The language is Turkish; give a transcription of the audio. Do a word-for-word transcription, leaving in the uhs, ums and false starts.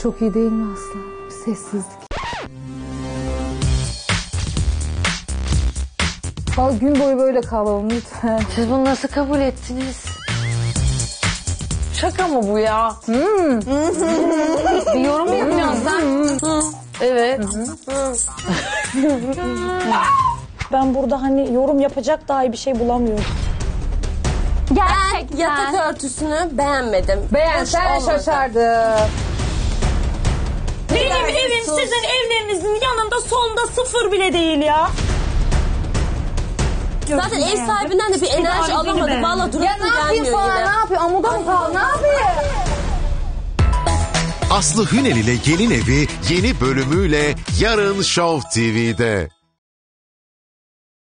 çok iyi değil mi Aslı? Sessizlik. Bak gün boyu böyle kalalım lütfen. Siz bunu nasıl kabul ettiniz? Şaka mı bu ya? Hmm. Bir yorum mu yapıyorsun sen? Evet. Ben burada hani yorum yapacak daha iyi bir şey bulamıyorum. Ben yatak örtüsünü beğenmedim. Beğensen şaşardım. Benim evim sizin evlerinizin yanında sonda sıfır bile değil ya. Zaten ev sahibinden de bir enerji alamadı. Valla durup Ya ne yapayım sana, ne yapayım? Amuda mı kal? Ne yapayım? Aslı Hünel ile Gelin Evi yeni bölümüyle yarın Show T V'de.